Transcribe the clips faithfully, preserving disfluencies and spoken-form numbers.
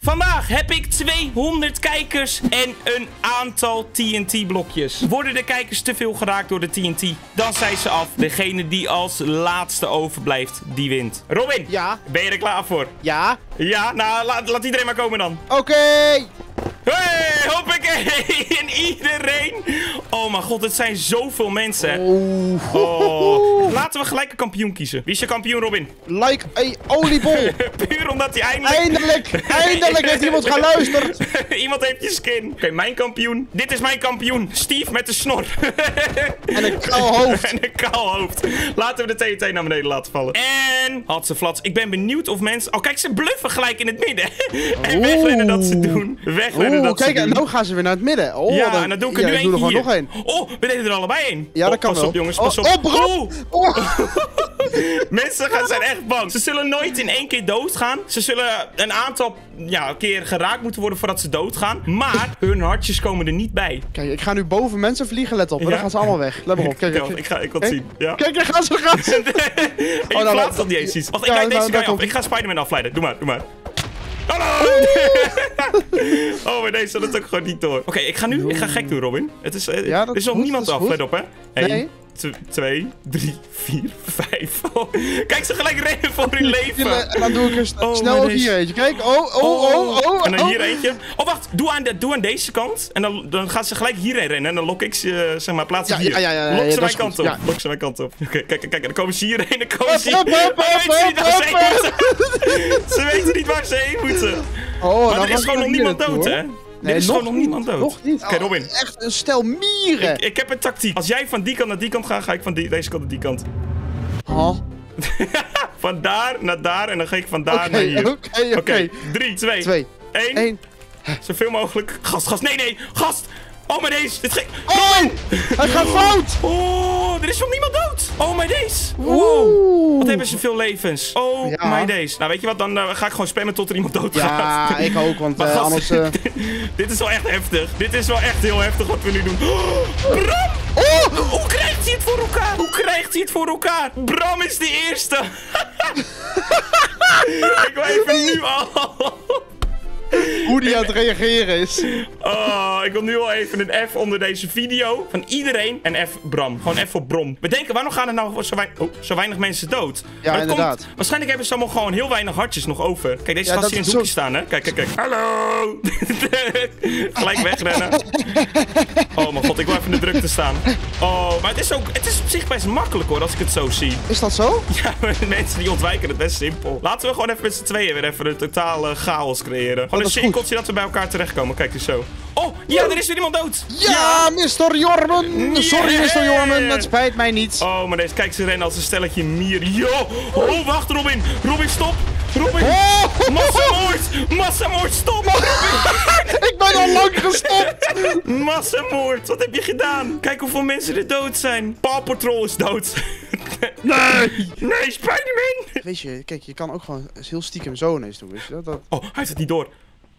Vandaag heb ik tweehonderd kijkers en een aantal T N T-blokjes. Worden de kijkers te veel geraakt door de T N T, dan zijn ze af. Degene die als laatste overblijft, die wint. Robin, ja? Ben je er klaar voor? Ja. Ja, nou, laat, laat iedereen maar komen dan. Oké. Okay. Hey, hoppakee. En iedereen. Oh mijn god, het zijn zoveel mensen. Oh. Oh. Laten we gelijk een kampioen kiezen. Wie is je kampioen, Robin? Like een oliebol. Puur omdat hij eindelijk... Eindelijk, eindelijk heeft iemand geluisterd. Iemand heeft je skin. Oké, okay, mijn kampioen. Dit is mijn kampioen. Steve met de snor. En een kaal hoofd. En een kaal hoofd. Laten we de T N T naar beneden laten vallen. En... Hatseflats. Ik ben benieuwd of mensen... Oh, kijk, ze bluffen gelijk in het midden. En wegrennen dat ze doen. Wegrennen Oeh, dat kijk, ze en doen. nu gaan ze weer naar het midden. Oh, ja, dan, en dan doe ik er ja, nu ik doe eentje er hier. nog één. Oh, we deden er allebei één. Ja, oh, dat kan pas wel. op, jongens, pas oh, op. Oh, bro. Oh. Mensen gaan, zijn echt bang. Ze zullen nooit in één keer doodgaan. Ze zullen een aantal ja, keer geraakt moeten worden voordat ze doodgaan. Maar hun hartjes komen er niet bij. Kijk, ik ga nu boven mensen vliegen. Let op, ja? Dan gaan ze allemaal weg. Let maar op. Kijk, kijk, kijk. Ik, ga, ik wil het Kijk. zien. Ja. Kijk, daar gaan ze gaan. Ik oh, nou, plaats nog niet eens iets. Wacht, ik ja, leid deze nou, guy af. komt... Ik ga Spider-Man afleiden. Doe maar, doe maar. Hallo! Oh, maar deze zal het ook gewoon niet door. Oké, okay, ik ga nu ik ga gek doen, Robin. Het is, uh, ja, dat er is nog goed, niemand af. goed. Let op, hè. Eén, nee. twee, drie, vier, vijf. Oh. Kijk, ze gelijk rennen voor hun leven. En dan doe ik er st oh, snel ook hier eentje. Kijk, oh, oh, oh, oh. En dan oh. hier eentje. Oh, wacht. Doe aan, de, doe aan deze kant. En dan, dan gaan ze gelijk hierheen rennen. En dan lok ik ze, uh, zeg maar, plaatsen ja, hier. Ja, ja, ja, ja, lok ja, ze ja, mijn kant goed. op. Ja. Lok ze mijn kant op. Oké, okay, kijk, kijk, kijk. Dan komen ze hierheen. Dan komen ze Hop, hier. hop, hop, hop, hop, hop. Ze weten niet waar ze heen moeten. Oh, maar er is gewoon nog niemand dood, hè? Nee, er is nog gewoon nog niemand dood. Nog niet. Oké, okay, Robin. Oh, echt een stel mieren. Ik, ik heb een tactiek. Als jij van die kant naar die kant gaat, ga ik van die, deze kant naar die kant. Oh. Van daar naar daar en dan ga ik van daar okay, naar hier. Oké, okay, oké. Okay. drie, twee, twee, één. één. Zoveel mogelijk. Gast, gast. Nee, nee. Gast. Oh, maar deze. Dit ging... Oh, hij gaat fout. Oh, er is nog niemand dood. Oh, maar deze. Wow. Wat hebben ze veel levens. Oh, ja. my days. Nou, weet je wat? Dan uh, ga ik gewoon spammen tot er iemand dood ja, gaat. Ja, ik ook, want uh, gast, anders... Uh... dit is wel echt heftig. Dit is wel echt heel heftig wat we nu doen. Oh, Bram! Oh! Hoe krijgt hij het voor elkaar? Hoe krijgt hij het voor elkaar? Bram is de eerste. Ik wil even nu al... Hoe die aan het reageren is. Oh, ik wil nu al even een F onder deze video. Van iedereen. En F Bram. Gewoon F voor Brom. Bedenken, waarom gaan er nou zo, weinig, oh, zo weinig mensen dood? Ja, maar inderdaad. Komt, waarschijnlijk hebben ze allemaal gewoon heel weinig hartjes nog over. Kijk, deze ja, gast hier in het hoekje zo... staan, hè. Kijk, kijk, kijk. Hallo! Gelijk wegrennen. Oh mijn god, ik wil even in de drukte staan. Oh, maar het is ook, het is op zich best makkelijk hoor, als ik het zo zie. Is dat zo? Ja, mensen die ontwijken het best simpel. Laten we gewoon even met z'n tweeën weer even een totale chaos creëren. Gewoon een cirkeltje dat we bij elkaar terechtkomen. Kijk eens zo. Oh, ja, er is weer iemand dood. Ja, ja. mister Jormen. Sorry, yeah. mister Jormen. Het spijt mij niet. Oh, maar deze, kijk, ze rennen als een stelletje mier. Yo. Oh, wacht, Robin. Robin, stop. Robin. Oh. Massamoord. Massamoord, stop. Ik ben al lang gestopt. Massamoord. Wat heb je gedaan? Kijk hoeveel mensen er dood zijn. Paw Patrol is dood. Nee. Nee, Spider-Man. Weet je, kijk, je kan ook gewoon heel stiekem zo ineens doen. Weet je dat? Oh, hij heeft het niet door.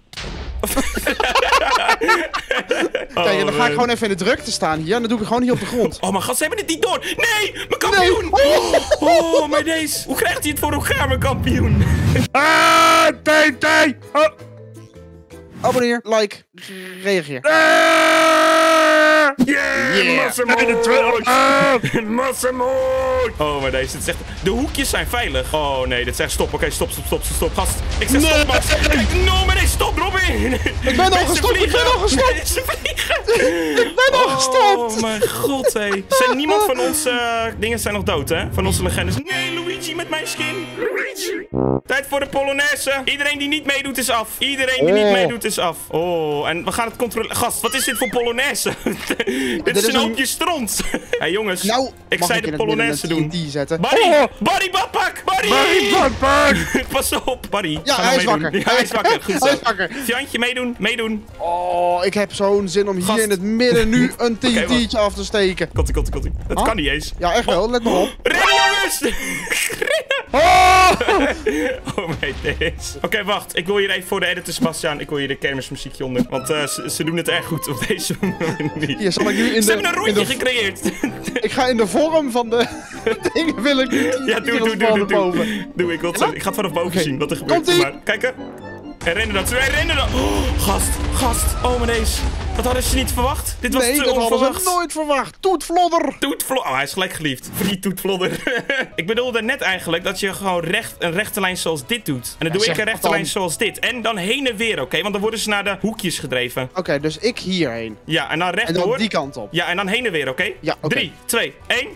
Kijk, en dan ga ik gewoon even in de drukte staan hier. En dan doe ik gewoon hier op de grond. Oh, mijn gast, ze hebben het niet door. Nee, mijn kampioen. Nee. Oh, oh, maar deze. Hoe krijgt hij het voor elkaar, mijn kampioen? Ah, T T. Oh. Abonneer, like, reageer. Ah, yeah, yeah. Massamoord. Ah, Massamoord. Oh, maar deze, het is echt... De hoekjes zijn veilig. Oh, nee, dit is echt stop. Oké, okay, stop, stop, stop, stop. Gast, ik zeg stop, Max. Kijk, no, maar nee, stop, Robin. Ik ben al gestopt, ik ben al gestopt. Ze vliegen. Ik ben al gestopt. Oh, mijn god, hé. Hey. Zijn niemand van onze uh, dingen zijn nog dood, hè? Van onze legendes. Nee, Luigi met mijn skin. Luigi. Tijd voor de Polonaise. Iedereen die niet meedoet is af. Iedereen die oh. niet meedoet is af. Oh, en we gaan het controleren. Gast, wat is dit voor Polonaise? Dit, dit is een hoopje stront. Hé, hey, jongens. Nou, ik zei de Polonaise doen. Zetten. Barry, oh. Barry Badpak, Barry. Barry Badpak. Pas op, Barry. Ja, hij is wakker. Ja, hij is wakker. Goed zo. Hij is wakker. Fjantje, meedoen, meedoen. Oh, ik heb zo'n zin om hier Gast. in het midden nu een T N T'tje okay, af te steken. Komt-ie, komt-ie, komt-ie. Dat huh? kan niet eens. Ja, echt wel. Oh. Let maar op. Rennen, jongens. Rennen. Oh, oh my days. Oké, okay, wacht. Ik wil hier even voor de editor, Sebastian. Ik wil hier de kermismuziekje onder. Want uh, ze, ze doen het erg goed op deze manier. Hier, zal ik nu in ze de, hebben een rondje de, gecreëerd. Ik ga in de vorm van de dingen wil ik nu. Ja, doe, doe, doe, doe, doe. Doe, ik wil het ja? Ik ga het vanaf boven okay. zien wat er gebeurt. Komt-ie. Maar kijken. Hij rende dat. Hij rende dat. Oh, gast, gast. Oh, maar deze. Dat hadden ze niet verwacht. Dit was nee, te dat onverwacht. hadden ze nooit verwacht. Toetvlodder. Toetvlodder. Oh, hij is gelijk geliefd. Free toetvlodder. Ik bedoelde net eigenlijk dat je gewoon recht, een rechte lijn zoals dit doet. En dan Ja, doe ik een zeg, rechte dan. lijn zoals dit. En dan heen en weer, oké? Okay? Want dan worden ze naar de hoekjes gedreven. Oké, okay, dus ik hierheen. Ja, en dan En rechtdoor. dan die kant op. Ja, en dan heen en weer, oké? Okay? Ja, oké. Drie, twee, één.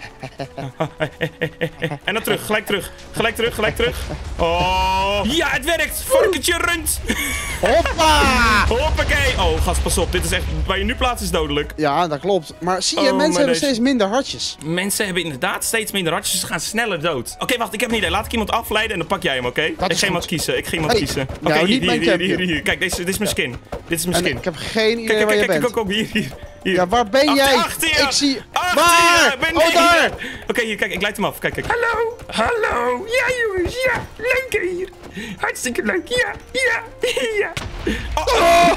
En dan terug, gelijk terug. Gelijk terug, gelijk terug. Oh. Ja, het werkt. Varkentje runt. Hoppa! Hoppakee. Oh, gast, pas op. Dit is echt, waar je nu plaatst is dodelijk. Ja, dat klopt. Maar zie je, Oh, mensen maar hebben deze- steeds minder hartjes. Mensen hebben inderdaad steeds minder hartjes, dus ze gaan sneller dood. Oké, wacht, ik heb een idee. Laat ik iemand afleiden en dan pak jij hem, oké? Dat Ik is ga iemand goed. kiezen. Ik ga iemand Hey, kiezen. Oké, nou, hier, niet hier, mijn hier, hier, champje. hier. Kijk, deze, dit is mijn skin. Dit is mijn En skin. ik heb geen idee Kijk, waar kijk, je kijk, bent. kijk, ook hier, hier. Hier. Ja, waar ben Achter- jij? achter je. Ik zie... Achter Waar? je, beneden. Oh, daar! Oké, hier, kijk, ik leid hem af. Kijk, kijk. Hallo, hallo. Ja, jongens, ja. Leuk hier. Hartstikke leuk. Ja, ja, ja. Oh,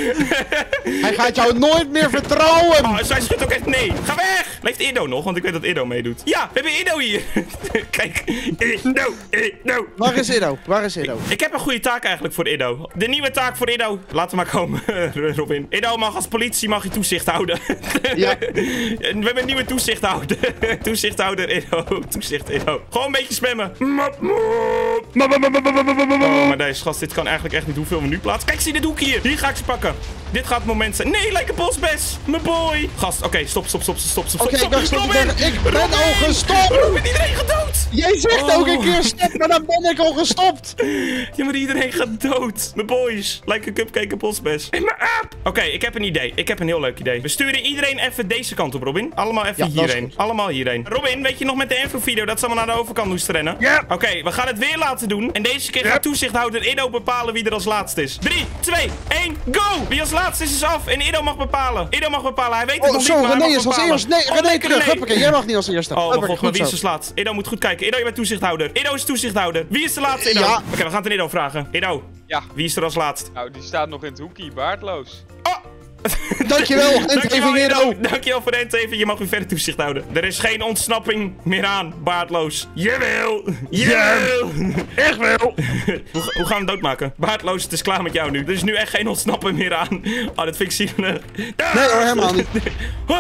Hij gaat jou nooit meer vertrouwen! oh, zij schudt ook echt nee. Ga weg. Leeft Ido nog? Want ik weet dat Ido meedoet. Ja, we hebben Ido hier. Kijk. Ido, Ido. Waar is Ido? Waar is Ido? Ik heb een goede taak eigenlijk voor Ido. De nieuwe taak voor Ido. Laat hem maar komen, Robin. Ido mag als politie mag je toezicht houden. Ja. We hebben een nieuwe toezichthouder. Toezichthouder Ido. Toezicht Ido. Gewoon een beetje spammen. Mop, mop. Oh, maar deze gast, dit kan eigenlijk echt niet hoeveel we nu plaatsen. Kijk, zie dit hoek hier. Hier ga ik ze pakken. Dit gaat het moment zijn. Nee, lijkt een bosbes. Mijn boy. Gast, oké, stop, stop, stop, stop, stop. Oké, stop. ik dacht stop. Robin. Ik ben Robin. al gestopt! Robin, iedereen gaat dood. Jij zegt Oh. ook een keer stop, maar dan ben ik al gestopt! Ja, maar iedereen gaat dood. Mijn boys. Lijkt een cupcake en bosbes. En mijn aap. Oké, ik heb een idee. Ik heb een heel leuk idee. We sturen iedereen even deze kant op, Robin. Allemaal even Ja, dat is hierheen. goed. Allemaal hierheen. Robin, weet je nog met de info-video dat ze allemaal naar de overkant moesten rennen? Ja. Oké, we gaan het weer laten doen. En deze keer Ja. gaat toezichthouder Ido bepalen wie er als laatst is. drie, twee, één, go! Wie als laatst is, is af. En Ido mag bepalen. Ido mag bepalen. Hij weet het Oh, nog zo, niet, maar hij René mag is als bepalen. eerst. Nee, Oh, René lekker, terug. René. Huppakee, jij mag niet als eerste. Oh, mijn Huppakee, god, maar goed wie is zo. als laatst? Ido moet goed kijken. Ido, je bent toezichthouder. Ido is toezichthouder. Wie is de laatste, Ido? Ja. Oké, we gaan het aan Ido vragen. Ido, Ja, wie is er als laatst? nou die staat nog in het hoekje, baardloos. Oh! Dankjewel, en Dankjewel, even Ido. Ido. Dankjewel voor de handteven. Je mag weer verder toezicht houden. Er is geen ontsnapping meer aan, baardloos. Jawel. Jawel. Echt wel! Hoe, hoe gaan we hem doodmaken? Baardloos, het is klaar met jou nu. Er is nu echt geen ontsnappen meer aan. Oh, dat vind ik zielig. Dag. Nee hoor, helemaal niet. Huh.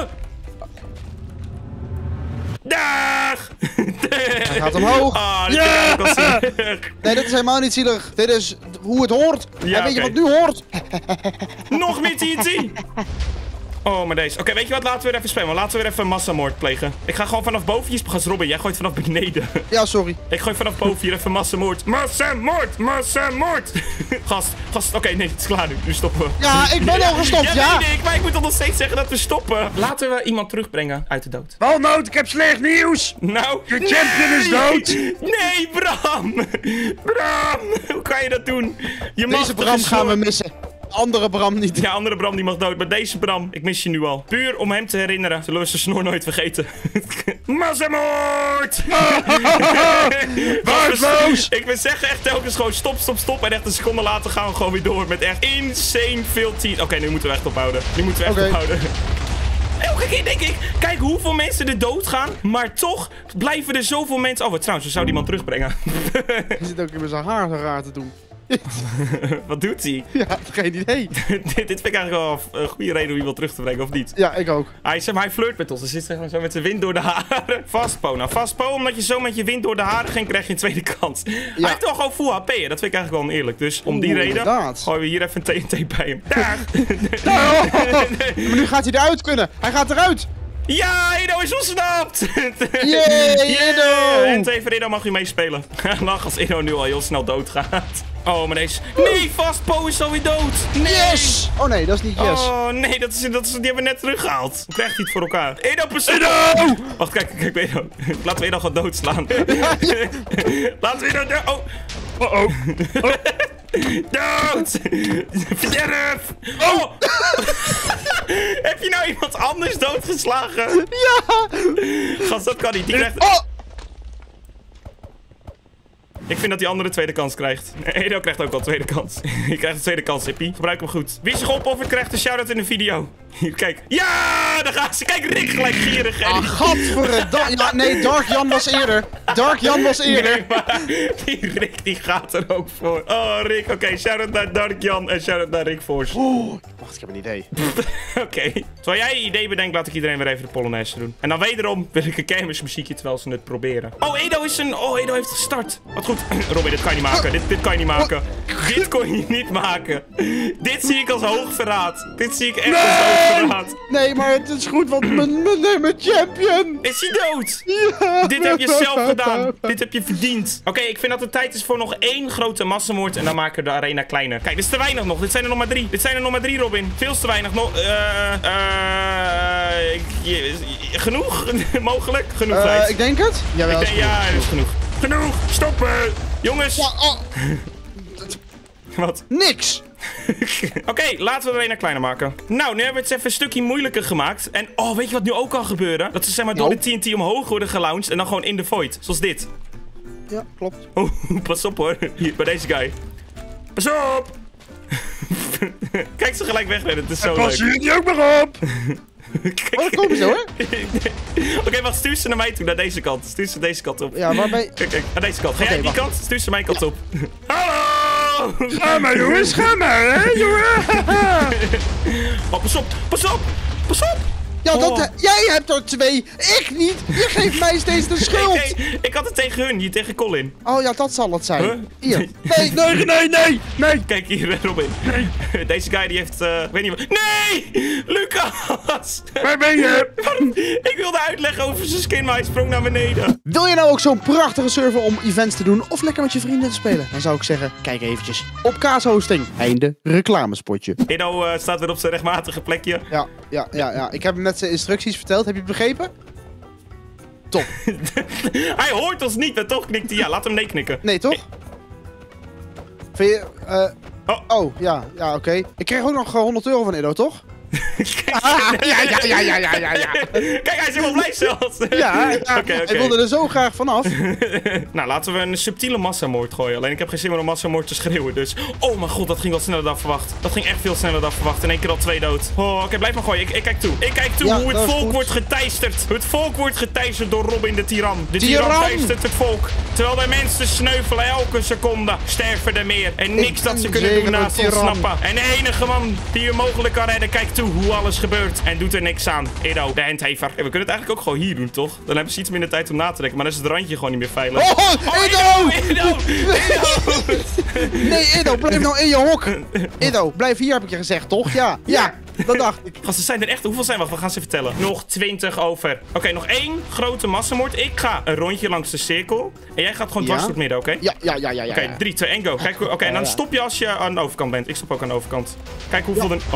Dag. Hij gaat omhoog. Oh, dit Ja. vind ik ook wel zielig. Nee, dit is helemaal niet zielig. Dit is hoe het hoort. Ja, en weet je oké. wat nu hoort? Nog meer T N T. Oh, maar deze. Oké, weet je wat? Laten we weer even spammen. Laten we weer even massamoord plegen. Ik ga gewoon vanaf boven hier. Gast, Robin, jij gooit vanaf beneden. Ja, sorry. Ik gooi vanaf boven hier even massamoord. Massamoord! Massamoord! Gast, gast. Oké, nee, het is klaar nu. Nu stoppen we. Ja, ik ben al gestopt, ja. weet ik, maar ik moet toch nog steeds zeggen dat we stoppen. Laten we iemand terugbrengen uit de dood. Walnoot, ik heb slecht nieuws! Nou, Je champion is dood! Nee, Bram! Bram! Hoe kan je dat doen? Je mag Deze toch Bram een gaan we soort- missen. Andere Bram niet. Ja, andere Bram die mag dood, maar deze Bram, ik mis je nu al. Puur om hem te herinneren, zullen we zijn snor nooit vergeten. Massamoord! Waardeloos! Ik wil zeggen echt telkens gewoon stop, stop, stop. En echt een seconde later gaan we gewoon weer door met echt insane veel tijd. Oké, nu moeten we echt ophouden. Nu moeten we echt Oké. ophouden. Elke keer denk ik, kijk hoeveel mensen er doodgaan, maar toch blijven er zoveel mensen... Oh, wat trouwens, we zouden iemand terugbrengen. Hij zit ook in zijn haar zo raar te doen. Wat doet hij? Ja, geen idee. dit, dit vind ik eigenlijk wel een goede reden om iemand terug te brengen, of niet? Ja, ik ook. Hij, zeg maar, hij flirt met ons. Hij zit zeg maar, zo met zijn wind door de haren. Vastpo. Nou, vastpo. Omdat je zo met je wind door de haren ging, krijg je een tweede kans. Hij heeft toch gewoon full H P. Hè? Dat vind ik eigenlijk wel oneerlijk. Dus om die Oeh, reden inderdaad. gooien we hier even een T N T bij hem. Dag! Oh, maar nu gaat hij eruit kunnen. Hij gaat eruit. Ja, Ido is ontsnapt! Yay, Ido! En even Ido mag je meespelen. Lach als Ido nu al heel snel doodgaat. Oh, maar deze... Nee, vastpo is alweer dood! Nee! Yes! Oh nee, dat is niet yes. Oh nee, dat is, dat is, die hebben we net teruggehaald. Hoe krijgt hij het voor elkaar? Edo, persoon! Wacht, kijk, kijk, Edo. Laten we Edo gaan doodslaan. Laten we Edo dood... Oh! Oh oh. Dood! Verderf! Oh! Heb je nou iemand anders doodgeslagen? Ja! Gast, dat kan niet. Die krijgt... Oh! Ik vind dat die andere tweede kans krijgt. Edo krijgt ook al een tweede kans. Je krijgt een tweede kans, Hippie. Gebruik hem goed. Wie zich opoffert, krijgt een shout-out in de video. Hier, kijk. Ja, daar gaan ze. Kijk, Rick gelijk gierig. Ah, gadverdamme. Ja, nee, Dark Jan was eerder. Dark Jan was eerder. Nee, maar die Rick die gaat er ook voor. Oh, Rick. Oké, okay, shout-out naar Dark Jan en shout-out naar Rick Force. Oh, wacht, ik heb een idee. Oké. Okay. Terwijl jij je idee bedenkt, laat ik iedereen weer even de Polonaise doen. En dan wederom wil ik een kermismuziekje terwijl ze het proberen. Oh, Edo is een... Oh, Edo heeft gestart. Wat goed. Robin, dit kan je niet maken. Dit, dit kan je niet maken. Dit kon je niet maken. Dit zie ik als hoogverraad. Dit zie ik echt nee! als hoogverraad. Nee, maar het is goed, want mijn, mijn, mijn champion. Is hij dood? Ja. Dit heb je zelf gedaan. Dit heb je verdiend. Oké, okay, ik vind dat het tijd is voor nog één grote massamoord. En dan maken we de arena kleiner. Kijk, dit is te weinig nog. Dit zijn er nog maar drie. Dit zijn er nog maar drie, Robin. Veel te weinig. Nog... Eh... Uh, uh, genoeg? Mogelijk? Genoeg tijd. Uh, ik denk het. Jawel, ik denk, ja, het is genoeg. Genoeg! Stoppen! Jongens! Ja, oh. Wat? Niks! Oké, okay, laten we de arena kleiner maken. Nou, nu hebben we het even een stukje moeilijker gemaakt. En oh, weet je wat nu ook kan gebeuren? Dat ze zeg maar door nou. de T N T omhoog worden gelaunched en dan gewoon in de void. Zoals dit. Ja, klopt. Oh, pas op hoor. Hier, bij deze guy. Pas op! Kijk ze gelijk wegrennen, het is zo leuk. Pas jullie ook maar op! Oh, dat komt zo, hè? Oké, okay, wacht, stuur ze naar mij toe, naar deze kant. Stuur ze deze kant op. Ja, waarbij... Kijk, kijk, naar deze kant. Ga okay, jij die wacht. kant? Stuur ze mijn kant ja. op. Hallo! Ga maar, jongens, ga maar, hè, jongen! Oh, pas op, pas op, pas op! Ja, oh. dat, jij hebt er twee, ik niet. Je geeft mij steeds de schuld. Nee, nee, ik had het tegen hun, niet tegen Colin. Oh ja, dat zal het zijn. Huh? Hier. Nee, nee, nee, nee, nee. Kijk hier, Robin. Nee. Deze guy die heeft, uh, ik weet niet wat. Nee! Lucas! Waar ben je? Ik wilde uitleggen over zijn skin, maar hij sprong naar beneden. Wil je nou ook zo'n prachtige server om events te doen of lekker met je vrienden te spelen? Dan zou ik zeggen, kijk eventjes op Kaas Hosting. Einde reclamespotje. Edo uh, staat weer op zijn rechtmatige plekje. Ja, ja, ja, ja. Ik heb hem net zijn instructies verteld. Heb je het begrepen? Top. Hij hoort ons niet, en toch knikt hij. Ja, laat hem nee knikken. Nee, toch? Vind je... Uh... Oh. oh, ja, ja, oké. Okay. Ik kreeg ook nog honderd euro van Edo, toch? ah, ja, ja, ja, ja, ja, ja, ja. Kijk, hij is helemaal blij zelfs. Ja, ja. Okay, okay. Hij wilde er zo graag vanaf. Nou, laten we een subtiele massamoord gooien. Alleen ik heb geen zin meer om massamoord te schreeuwen, dus... Oh mijn god, dat ging wat sneller dan verwacht. Dat ging echt veel sneller dan verwacht. In één keer al twee dood. Oh, oké, okay, blijf maar gooien. Ik, ik kijk toe. Ik kijk toe ja, hoe het volk wordt geteisterd. Het volk wordt geteisterd door Robin de Tiran. De Tiran, tiran teistert het volk. Terwijl de mensen sneuvelen elke seconde. Sterven er meer. En niks dat ze kunnen doen naast ontsnappen. En de enige man die je mogelijk kan redden, kijkt toe hoe alles gebeurt. En doet er niks aan. Edo, de handhaver. Hey, we kunnen het eigenlijk ook gewoon hier doen, toch? Dan hebben ze iets minder tijd om na te denken. Maar dan is het randje gewoon niet meer veilig. Oh, oh Edo! Edo! Edo! Nee, Edo, blijf nou in je hok. Edo, blijf hier, heb ik je gezegd, toch? Ja, ja. Dat dacht ik. Gasten, zijn er echt... Hoeveel zijn we? We gaan ze vertellen. Nog twintig over. Oké, okay, nog één grote massamoord. Ik ga een rondje langs de cirkel. En jij gaat gewoon dwars door het midden, oké? Okay? Ja, ja, ja, ja. ja Oké, okay, drie, twee, één, go. Kijk, oké, okay, en dan stop je als je aan de overkant bent. Ik stop ook aan de overkant. Kijk hoeveel ja. er...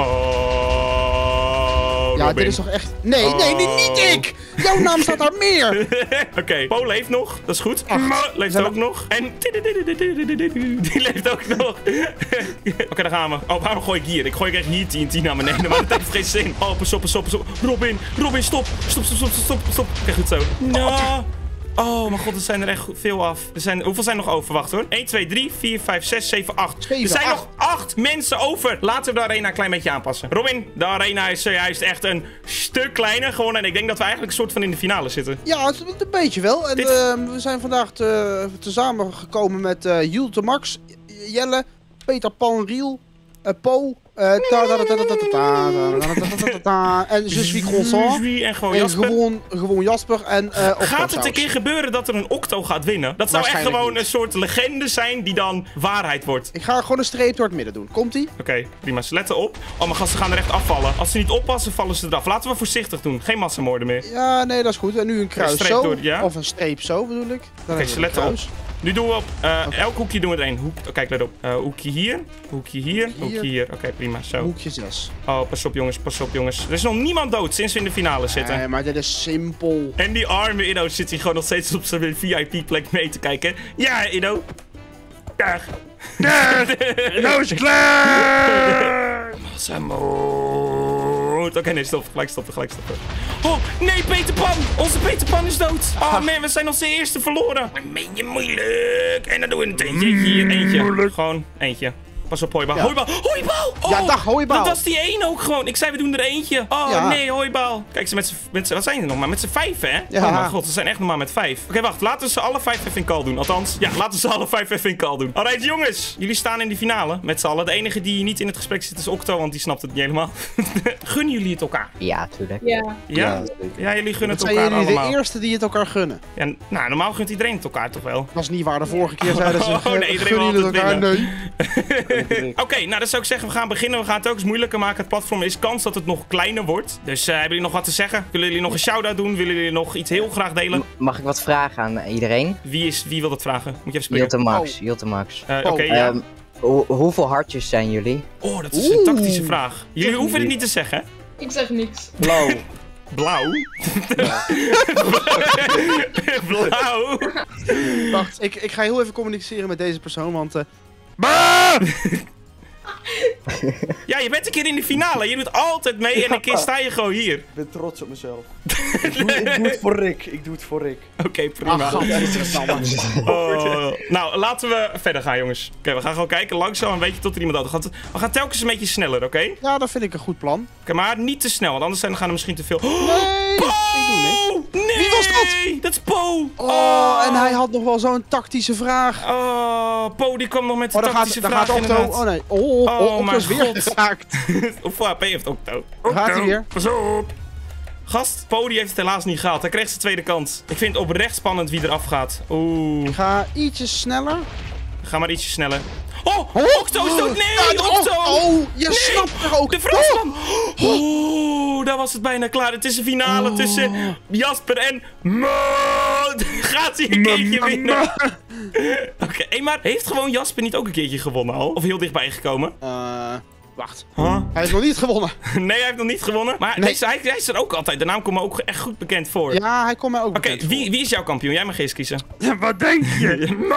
Oh, ja, Robin. dit is toch echt... Nee, oh. nee, nee, niet ik! Jouw naam staat daar meer! Oké, okay. Paul leeft nog. Dat is goed. Ach, leeft ook nog. En... Die leeft ook nog. Oké, okay, daar gaan we. Oh, waarom gooi ik hier? Ik gooi echt hier T N T naar beneden, maar dat heeft geen zin. Oh, pas op, pas op, pas op. Robin, Robin, stop. Stop, stop, stop, stop, stop. Kijk, goed zo. No. Oh, mijn god, er zijn er echt veel af. Er zijn, hoeveel zijn er nog over? Wacht hoor. één, twee, drie, vier, vijf, zes, zeven, acht. Er zijn nog acht mensen over. Laten we de arena een klein beetje aanpassen. Robin, de arena is juist echt een stuk kleiner gewoon. En ik denk dat we eigenlijk een soort van in de finale zitten. Ja, het, een beetje wel. En Dit... uh, we zijn vandaag te, tezamen gekomen met uh, Jules Max, Jelle, Peter Pan, Riel, uh, Po. Uh, ta ta ta ta ta ta ta ta en Je suis croissant. En gewoon Jasper. En gewoon, gewoon Jasper en uh, gaat het een keer gebeuren dat er een Octo gaat winnen? Dat zou echt gewoon niet. Een soort legende zijn die dan waarheid wordt. Ik ga gewoon een streep door het midden doen. Komt-ie? Oké, okay, prima. Ze letten op. Oh, mijn gasten gaan er echt afvallen. Als ze niet oppassen, vallen ze eraf. Laten we voorzichtig doen. Geen massamoorden meer. Ja, nee, dat is goed. En nu een kruis een zo. Door, ja? Of een streep zo, bedoel ik. Oké, okay, ze letten op. Nu doen we op uh, okay. elk hoekje doen we er één. Hoek, oh, kijk, let op. Uh, hoekje hier, hoekje hier, hier. hoekje hier. Oké, okay, prima. Zo. Hoekje zes. Oh, pas op jongens, pas op jongens. Er is nog niemand dood sinds we in de finale zitten. Nee, maar dit is simpel. En die arme Edo zit hier gewoon nog steeds op zijn V I P-plek mee te kijken. Ja, Edo. Dag. Dag. Nou is klaar. Massamoord. Oké, okay, nee, stop. Gelijk stoppen, gelijk stoppen. Oh, nee, Peter Pan. Onze Peter Pan is dood. Oh, man, we zijn onze eerste verloren. Een beetje moeilijk. En dan doen we een eentje. Hier, eentje. Gewoon eentje. Pas op, hooibaal. Ja. Hooibaal, hooibaal! Oh, ja, dag, hooibaal. Dat was die één ook gewoon. Ik zei, we doen er eentje. Oh, ja. nee, hooibaal. Kijk, ze met z'n... Wat zijn ze nog maar? Met z'n vijf, hè? Ja. Oh mijn god, ze zijn echt nog maar met vijf. Oké, okay, wacht. Laten we ze alle vijf even in call doen. Althans, ja, laten we ze alle vijf even in call doen. Alright, jongens. Jullie staan in die finale. Met z'n allen. De enige die niet in het gesprek zit is Octo, want die snapt het niet helemaal. Gunnen jullie het elkaar? Ja, tuurlijk. Ja. Ja? Ja, jullie gunnen het elkaar elkaar allemaal. Zijn jullie de eerste die het elkaar gunnen? Ja, nou, normaal gunt iedereen het elkaar toch wel? Dat is niet waar. De vorige keer zeiden ze... Oh, nee, iedereen wil het altijd elkaar? Nee. Oké, okay, nou, dan zou ik zeggen, we gaan beginnen. We gaan het ook eens moeilijker maken. Het platform is kans dat het nog kleiner wordt. Dus uh, hebben jullie nog wat te zeggen? Willen jullie nog een shout-out doen? Willen jullie nog iets heel graag delen? M mag ik wat vragen aan iedereen? Wie, is, wie wil dat vragen? Moet je even spreken? Yiltemax, Yiltemax. Uh, Oké, okay, ja. Um, ho hoeveel hartjes zijn jullie? Oh, dat is een tactische vraag. Jullie hoeven het niet te zeggen, hè? Ik zeg niks. Blauw. Blauw? Blauw? Wacht, ik, ik ga heel even communiceren met deze persoon, want... Uh... Ja, je bent een keer in de finale. Je doet altijd mee en een keer sta je gewoon hier. Ik ben trots op mezelf. ik, doe, ik doe het voor Rick. Ik doe het voor Rick. Oké, okay, prima. Ach, oh, nou, laten we verder gaan, jongens. Oké, okay, we gaan gewoon kijken langzaam een beetje tot er iemand uit gaat. We gaan telkens een beetje sneller, oké? Okay? Ja, dat vind ik een goed plan. Oké, okay, maar niet te snel, want anders gaan er misschien te veel... Nee, Po! ik doe niks. Nee! Wie was dat? Dat is Po! Oh, oh, en hij had nog wel zo'n tactische vraag. Oh, Po die kwam nog met de oh, tactische gaat, vraag gaat Octo. Oh nee, oh, oh, oh, oh is weer geraakt. Hoeveel H P heeft Octo? Gaat hij weer? Pas op! Gast, Po die heeft het helaas niet gehaald. Hij kreeg zijn tweede kans. Ik vind het oprecht spannend wie eraf gaat. Oeh. Ik ga ietsje sneller. Ga maar ietsje sneller. Oh, Octo is dood. Nee, ja, Octo. Oh, je nee. snapt er ook. De Fransman. Oeh, daar was het bijna klaar. Het is een finale oh. tussen Jasper en Mo. Gaat hij een keertje winnen? Oké, okay, hey, maar heeft gewoon Jasper niet ook een keertje gewonnen al? Of heel dichtbij gekomen? Eh... Uh... Wacht. Huh? Hij heeft nog niet gewonnen. Nee, hij heeft nog niet gewonnen. Maar nee. deze, hij, hij is er ook altijd. De naam komt me ook echt goed bekend voor. Ja, hij komt mij ook okay, bekend wie, wie is jouw kampioen? Jij mag eens kiezen. Ja, wat denk je?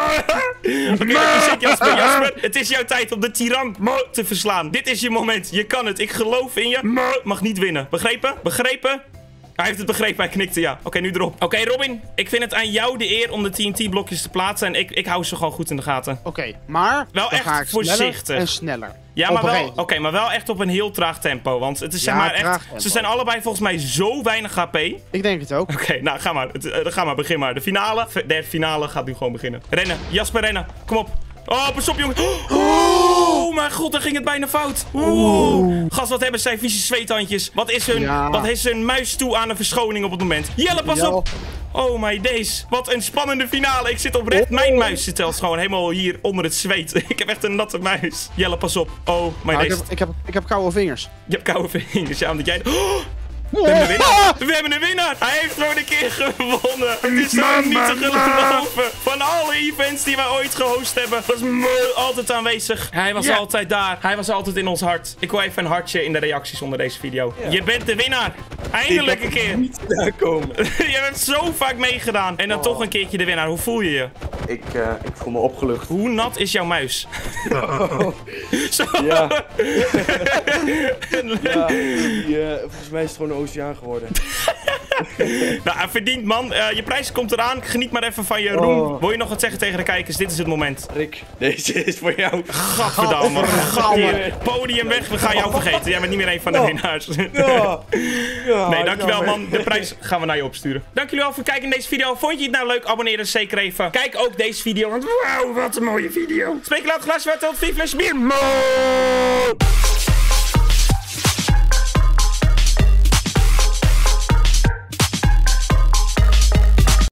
Oké, okay, zit Jasper. Jasper, het is jouw tijd om de tiran te verslaan. Dit is je moment. Je kan het. Ik geloof in je. Mag niet winnen. Begrepen? Begrepen? Hij heeft het begrepen, hij knikte, ja. Oké, okay, nu erop. Oké, okay, Robin, ik vind het aan jou de eer om de T N T-blokjes te plaatsen. En ik, ik hou ze gewoon goed in de gaten. Oké, okay, maar... Wel echt ga ik voorzichtig. En sneller. Ja, maar wel, oké, okay, maar wel echt op een heel traag tempo. Want het is zeg ja, maar echt... Tempo. Ze zijn allebei volgens mij zo weinig H P. Ik denk het ook. Oké, okay, nou, ga maar. Het, uh, ga maar, begin maar. De finale, de finale gaat nu gewoon beginnen. Rennen, Jasper, rennen. Kom op. Oh, pas op, jongen. Oh, mijn god, daar ging het bijna fout. Oeh. Gast, wat hebben zij vieze zweethandjes. Wat is hun, ja. wat is hun muis toe aan een verschoning op het moment? Jelle, pas ja. op. Oh my days. Wat een spannende finale. Ik zit oprecht. Oh. Mijn muis zit zelfs gewoon helemaal hier onder het zweet. Ik heb echt een natte muis. Jelle, pas op. Oh my nou, days. Ik heb, ik, heb, ik heb koude vingers. Je hebt koude vingers, ja, omdat jij... Oh. We hebben een winnaar! We hebben een winnaar! Hij heeft gewoon een keer gewonnen! Het is zo niet te geloven! Van alle events die wij ooit gehost hebben, was Mo altijd aanwezig. Hij was yeah. altijd daar. Hij was altijd in ons hart. Ik wil even een hartje in de reacties onder deze video. Yeah. Je bent de winnaar! Eindelijk een keer! Niet daar komen. Je hebt zo vaak meegedaan. En dan oh. toch een keertje de winnaar. Hoe voel je je? Ik, uh, ik voel me opgelucht. Hoe nat is jouw muis? Oh. Zo. Ja. ja die, uh, volgens mij is het gewoon een oceaan geworden. Nou, verdiend man. Uh, je prijs komt eraan. Geniet maar even van je roem. Oh. Wil je nog wat zeggen tegen de kijkers? Dit is het moment. Rick, deze is voor jou. Gadverdamme. Gadverdamme. Podium weg. We gaan jou vergeten. Jij bent niet meer een van de winnaars. Ja. Ja, nee, dankjewel man. De prijs gaan we naar je opsturen. Dank jullie wel voor het kijken in deze video. Vond je het nou leuk? Abonneer dan zeker even. Kijk ook deze video. Want wauw, wat een mooie video. Spreek laat glaasje wat tot vier fles bier. Mo!